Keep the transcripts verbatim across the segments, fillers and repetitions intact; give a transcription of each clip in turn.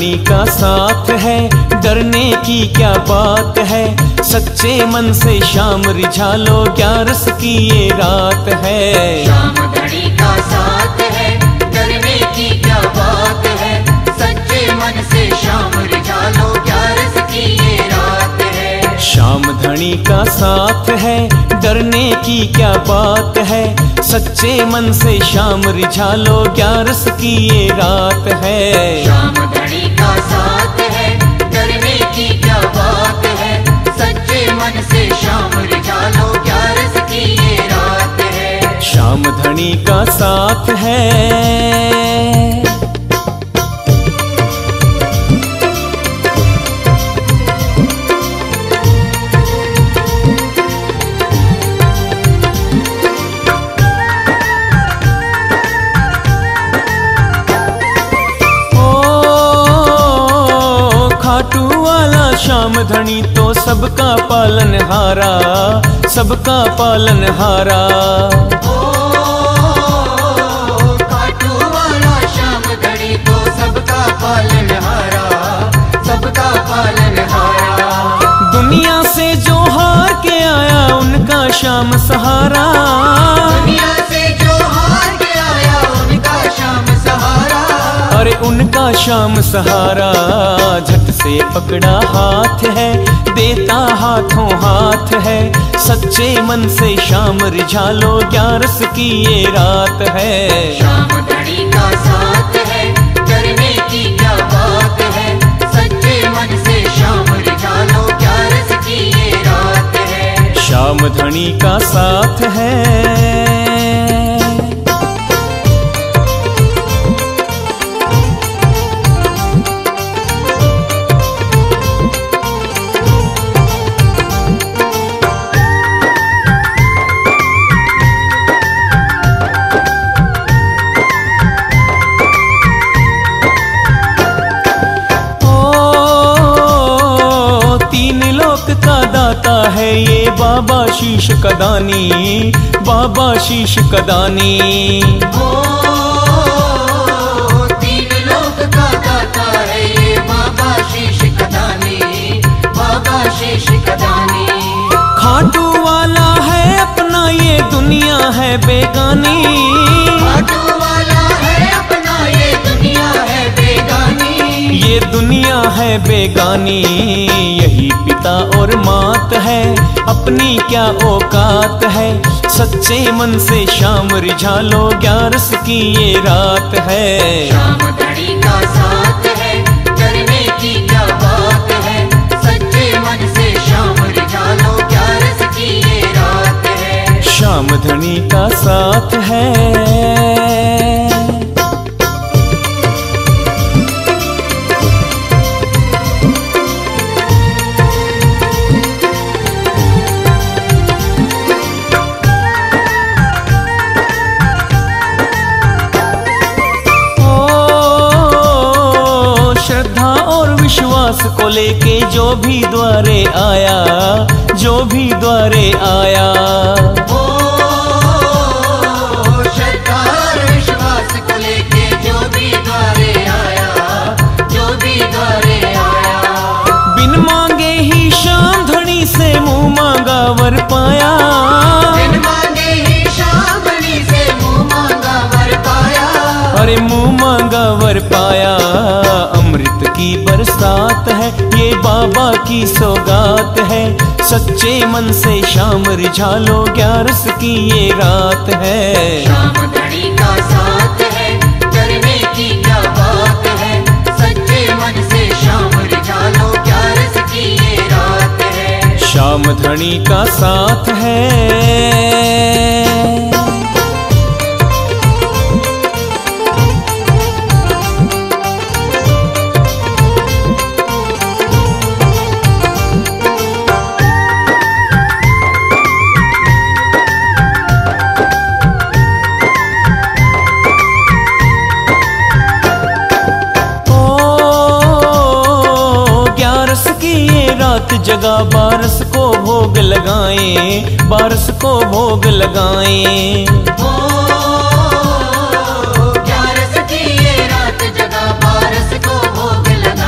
धनी का साथ है, डरने की क्या बात है। सच्चे मन से शाम रिझा लो, ग्यारस की ये रात है। शाम धनी का साथ है, डरने की क्या बात है। सच्चे मन से शाम रिझा लो, ग्यारस की ये रात है। शाम धनी का साथ है, डरने की क्या बात है। सच्चे मन से शाम रिझा लो, ग्यारस की ये रात है। शाम धनी का साथ है, डरने की क्या बात है। सच्चे मन से शाम रिझा लो, ग्यारस की ये रात है। शाम धनी का साथ है। श्याम धनी तो सबका पालनहारा, सबका पालनहारा। ओ खाटू वाला श्याम धनी तो सबका पालनहारा, सबका पालनहारा। दुनिया से जो हार के आया, उनका श्याम सहारा। दुनिया से जो हार के आया, उनका श्याम सहारा। अरे उनका श्याम सहारा, झट से पकड़ा हाथ है, देता हाथों हाथ है। सच्चे मन से शाम रिझा लो, ग्यारस की ये रात है। शाम धनी का साथ है, डरने की क्या बात है। सच्चे मन से शाम रिझा लो, ग्यारस की ये रात है। शाम धनी का साथ है। है ये बाबा शीश कदानी, बाबा शीश कदानी। ओ तीन लोक का दाता है ये बाबा शीश कदानी, बाबा शीश कदानी। खाटू वाला है अपना, ये दुनिया है बेगानी। खाटू वाला है अपना, ये दुनिया है बेगानी। ये दुनिया है बेगानी, यही पिता और मात है। अपनी क्या औकात है, सच्चे मन से शाम रिझा लो, ग्यारस की ये रात है। शाम धनी का साथ है, डरने की क्या बात है। सच्चे मन से शाम रिझा लो, ग्यारस की ये रात है। शाम धनी का साथ है। विश्वास को लेके जो भी द्वारे आया, जो भी द्वारे आया। ओ श्रद्धा विश्वास को लेके जो भी द्वारे आया, जो भी द्वारे आया। बिन मांगे ही शाम धनी से मुंह मांगा वर पाया। बिन मांगे ही शाम धनी से मुंह मांगा वर पाया। अरे मुंह मांगा वर पाया, अमृत की बरसात है, ये बाबा की सौगात है। सच्चे मन से शाम रिझा लो, ग्यारस की ये रात है। शाम धनी का साथ है, डरने की क्या बात है। सच्चे मन से शाम रिझा लो, ग्यारस की ये रात है। शाम धनी का साथ है। जगा बारस को भोग लगाएं, बारस को भोग लगाएं। ओ ग्यारस की ये रात जगा बारस को भोग लगाएं।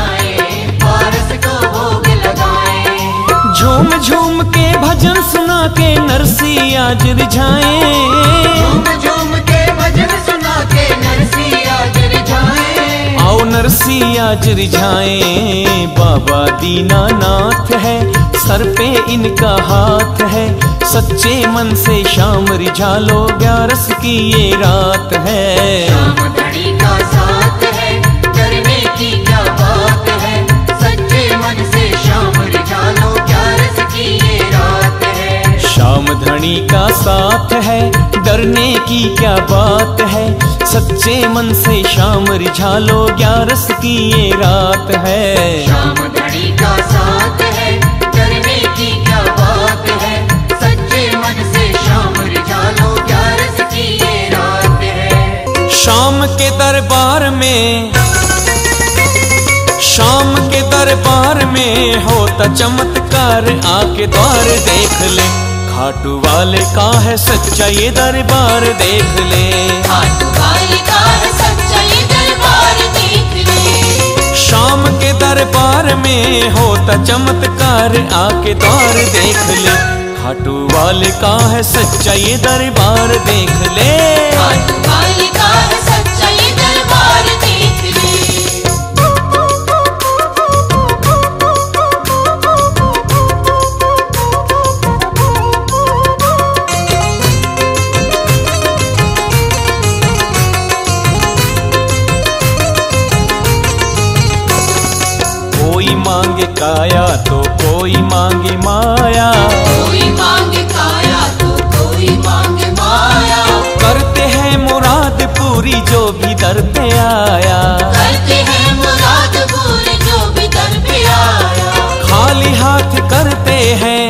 झूम झूम के भजन सुना के नरसी आज रिझाए, झूम झूम के भजन सुना के नरसी आज रिझाए। आओ नरसी आज रिझाए, बाबा दीनानाथ है, सर पे इनका हाथ है, सच्चे मन से शाम रिझा लो, ग्यारस की ये रात है। शाम घड़ी का साथ है, करने की क्या बात है, सच्चे मन से शाम रिझा लो, ग्यारस की ये रात है। शाम धनी का साथ है, डरने की क्या बात है, सच्चे मन से शाम रिझा लो, ग्यारस की ये रात है। शाम घड़ी का साथ है, करने की क्या बात है, सच्चे मन से शाम रिझा लो, ग्यारस की ये रात है। शाम के दरबार में, शाम के दरबार में होता चमत्कार, आके द्वार देख ले, खाटू वाले का है सच्चा ये दरबार देख ले, खाटू वाले का है सच्चा ये दरबार देख ले। शाम के दरबार में होता चमत्कार, आके द्वार देख ले, खाटू वाले का है सच्चा ये दरबार देख ले, खाटू वाले का है सच्चा ये दरबार देख ले। कोई मांगे काया तो कोई मांगे माया, कोई मांगे काया तो कोई मांगे माया, करते हैं मुराद पूरी जो भी दर पे आया, करते हैं मुराद पूरी जो भी दर पे आया। खाली हाथ करते हैं,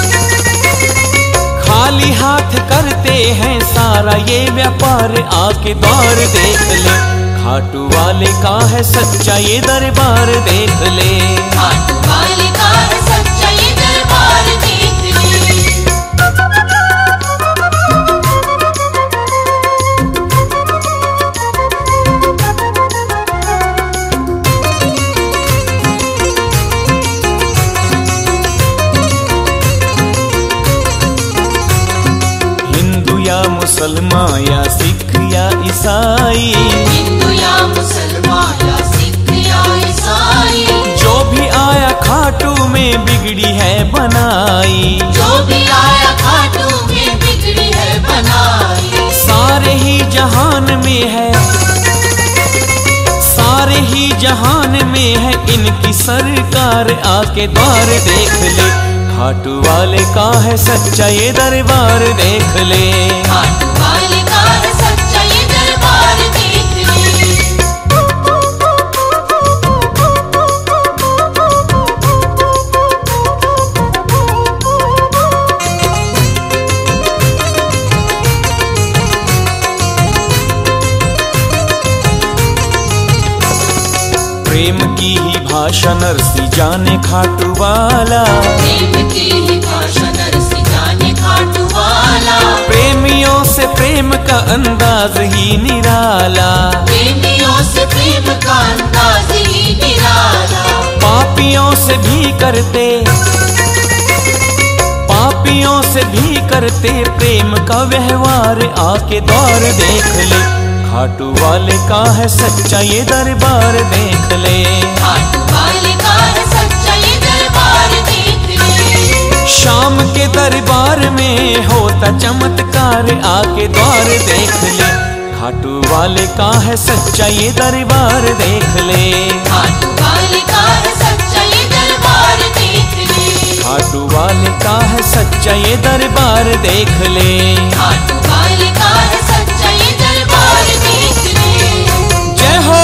खाली हाथ करते हैं सारा ये व्यापार, आके द्वार देख ले, खाटू वाले का है सच्चा ये दरबार देख ले, खाटू वाले का है सच्चा ये दरबार देख ले। हिंदू या मुसलमान या सिख या ईसाई, हिंदू या मुसलमान या सिख या ईसाई, जो भी आया खाटू में बिगड़ी है बनाई, जो भी आया खाटू में बिगड़ी है बनाई। सारे ही जहान में है, सारे ही जहान में है इनकी सरकार, आके द्वार देख ले, खाटू वाले का है सच्चा ये दरबार देख ले, खाटू वाले का है सच्चा ये दरबार देख ले। प्रेम की ही भाषा नरसी जाने खाटू वाला, प्रेम की ही भाषा नरसी जाने खाटू वाला, प्रेमियों से प्रेम का अंदाज ही निराला, प्रेमियों से प्रेम का अंदाज ही निराला। पापियों से भी करते, पापियों से भी करते प्रेम का व्यवहार, आके द्वार देख ले, खाटू वाले का है सच्चा ये दरबार देख ले, खाटू वाले का है सच्चा ये दरबार देख ले। शाम के दरबार में होता चमत्कार, आके द्वार देख ले, खाटू वाले का है सच्चा ये दरबार देख ले, खाटू वाले का है सच्चा ये दरबार देख ले, खाटू वाले का है सच्चा ये दरबार देख ले, खाटू वाले का है सच्चा ये दरबार देख ले। जय हो।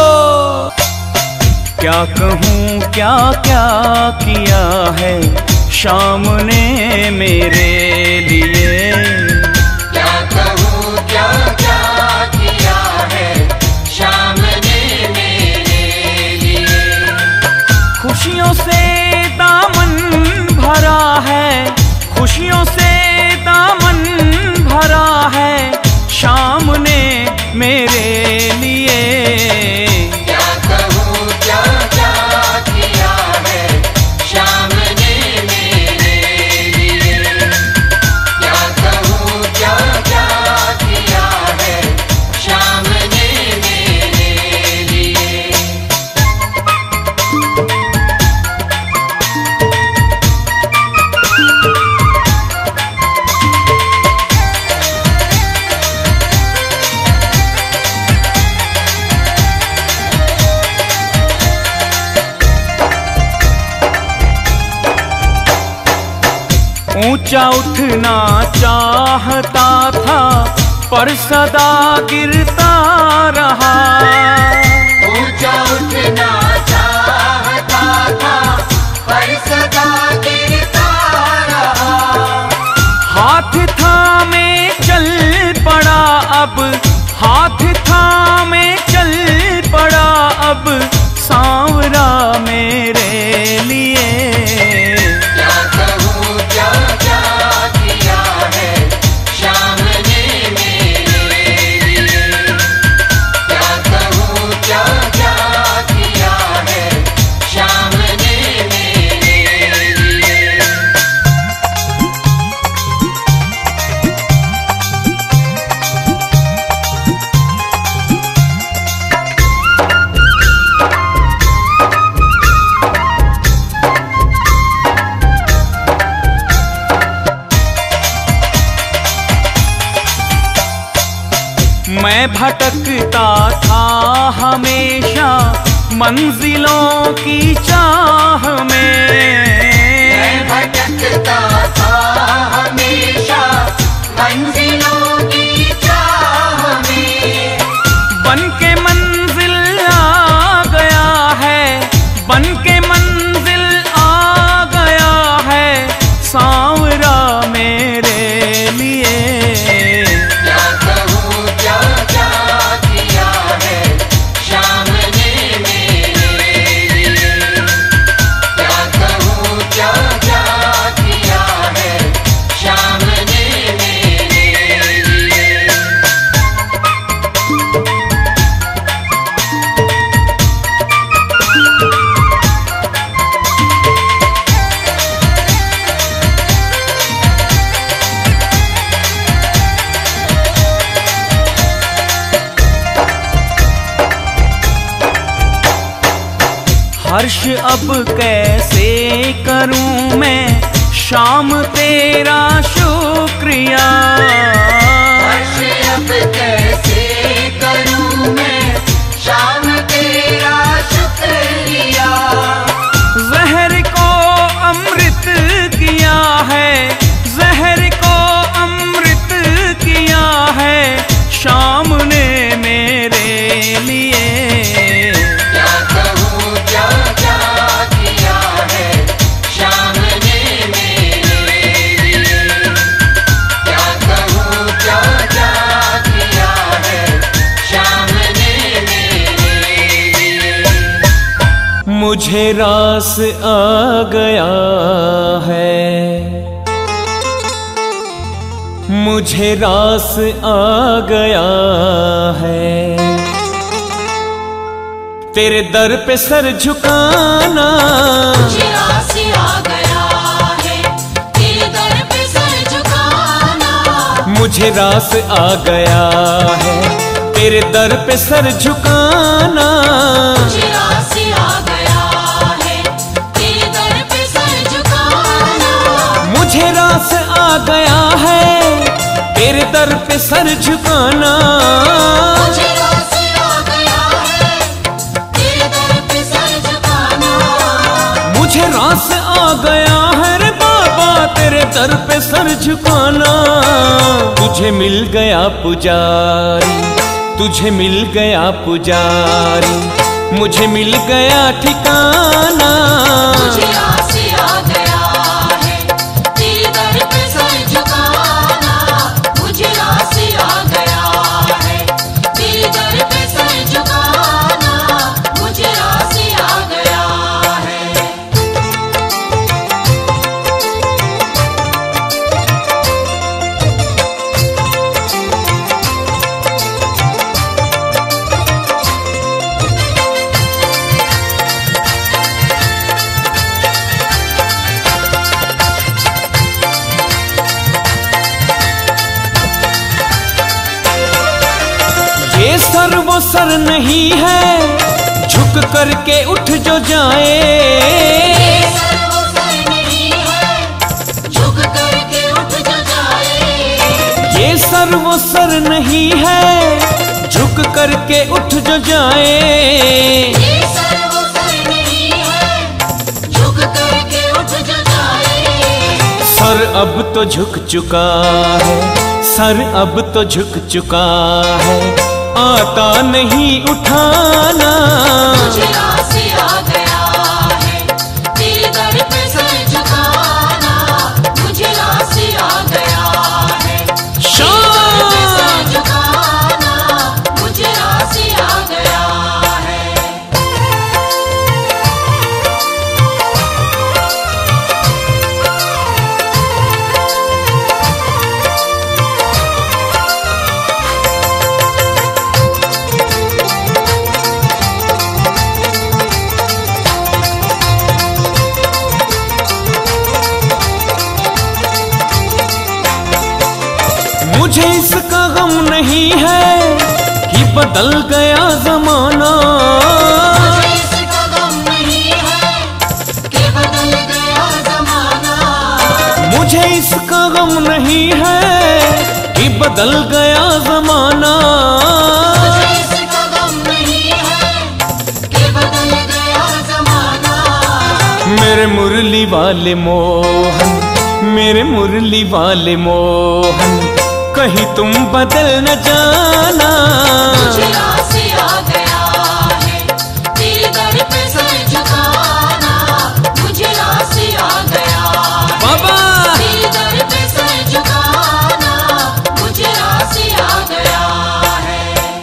क्या कहूँ क्या क्या किया है शाम ने मेरे लिए, क्या कहूँ क्या क्या किया है शाम ने मेरे लिए। खुशियों से दामन भरा है, खुशियों से दामन भरा है शाम ने मेरे लिए, क्या कहूँ क्या क्या किया है शाम ने मेरे ऊंचा उठना चाहता था पर सदा गिरता रहा। ऊंचा उठना चाहता था पर सदा गिरता रहा। हाथ थामे चल पड़ा अब, हाथ थामे चल पड़ा अब सांवरा मेरे लिए। क्या कहूँ क्या क्या किया है श्याम ने मेरे लिए। क्या कहूँ क्या क्या किया है श्याम ने मेरे लिए। मैं भटकता था हमेशा मंजिलों की चाह में। मैं भटकता था हमेशा मंजिलों की चाह में। बन के मंजिल आ गया है, बन के मंजिल आ गया है सांवरा मेरे लिए। क्या कहूँ क्या क्या किया है श्याम ने मेरे लिए। क्या कहूँ क्या क्या किया है श्याम ने मेरे लिए। हर्ष अब कैसे करूं मैं शाम तेरा शुक्रिया। हर्ष अब कैसे करूं मैं शाम तेरा शुक्रिया। जहर को अमृत किया है, जहर को अमृत किया है शाम ने मेरे लिए। क्या कहूँ क्या क्या किया है श्याम ने मेरे लिए। क्या कहूँ क्या क्या किया है श्याम ने मेरे लिए। मुझे रास आ गया है, मुझे रास आ गया है तेरे दर पे सर झुकाना। मुझे रास आ गया है तेरे दर पे सर झुकाना। मुझे रास आ गया है तेरे दर पे सर झुकाना। मुझे रास आ गया है तेरे दर पे सर झुकाना। मुझे रास आ गया है तेरे दर पे सर झुकाना। मुझे रास आ गया है तेरे दर पे सर झुकाना। मुझे रास आ गया है रे बाबा तेरे दर पे सर झुकाना। तुझे मिल गया पुजारी, तुझे मिल गया पुजारी, मुझे मिल गया ठिकाना। मुझे रास आ गया है तेरे दर पे सर झुकाना। मुझे रास आ गया है तेरे दर पे सर झुकाना। मुझे रास आ गया है। ये सर वो सर नहीं है झुक करके उठ जो जाए। ये सर वो सर नहीं है झुक करके उठ जो जाए। ये सर वो सर नहीं है झुक करके उठ जो जाए। ये सर वो सर नहीं है झुक करके उठ जो जाए। सर अब तो झुक चुका है, सर अब तो झुक चुका है, आता नहीं उठाना। मुझे रास आ गया है, तेरे दर पे सर झुकाना। मुझे रास आ गया है, तेरे दर पे सर झुकाना। मुझे रास आ गया है। मुझे इसका गम नहीं है कि बदल गया जमाना। मुझे इसका गम नहीं है कि बदल गया जमाना। मुझे इसका गम नहीं है कि बदल गया जमाना। मुझे इसका गम नहीं है कि बदल गया जमाना। मेरे मुरली वाले मोहन, मेरे मुरली वाले मोहन, कहीं तुम बदल न जाना। मुझे रास आ गया है, तेरे दर पे सर झुकाना। मुझे रास आ गया है, बाबा तेरे दर पे सर झुकाना। मुझे रास आ गया है।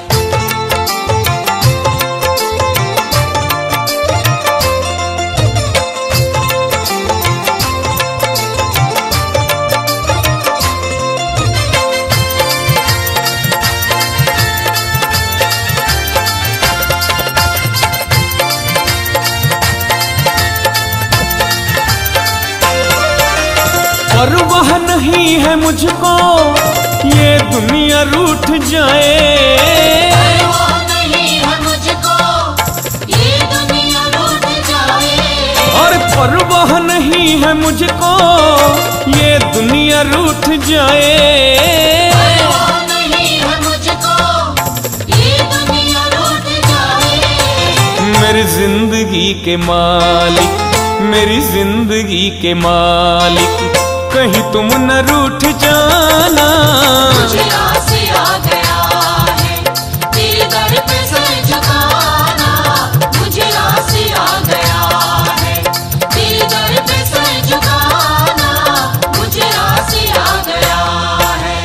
परवाह नहीं है मुझको ये दुनिया रूठ जाए। परवाह नहीं है मुझको ये दुनिया रूठ जाए। और परवाह नहीं है मुझको ये दुनिया रूठ जाए। परवाह नहीं है मुझको ये दुनिया रूठ जाए। मेरी जिंदगी के मालिक, मेरी जिंदगी के मालिक, कहीं तुम न रूठ जाना। मुझे रास आ गया है, तेरे दर पे सर झुकाना। मुझे रास आ गया है, तेरे दर पे सर झुकाना। मुझे रास आ गया है।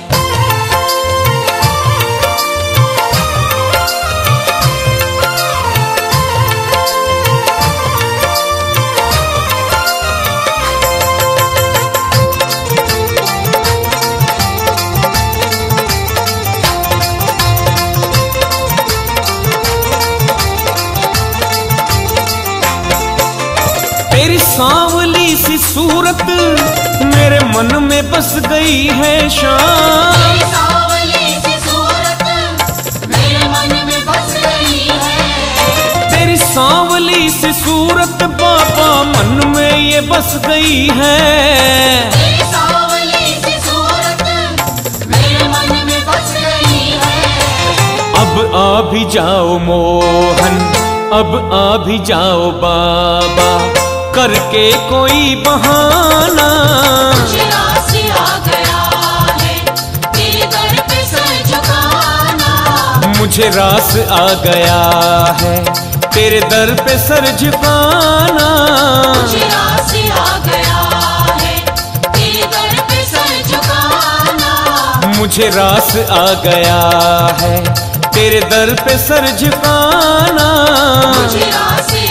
तेरी सांवली सी सूरत मेरे मन में बस गई है शाम। तेरी सांवली सी सूरत मेरे मन में बस गई है। तेरी सांवली सी सूरत बाबा मन में ये बस गई है। तेरी सांवली सी सूरत मेरे मन में बस गई है। अब आ भी जाओ मोहन, अब आ भी जाओ बाबा, करके कोई बहाना। मुझे रास आ गया है, तेरे दर पे सर झुकाना। मुझे रास आ गया है, तेरे दर पे सर झुकाना। मुझे रास आ गया है, तेरे दर पे सर झुकाना। मुझे रास आ गया है, तेरे दर पे सर झुकाना। मुझे रास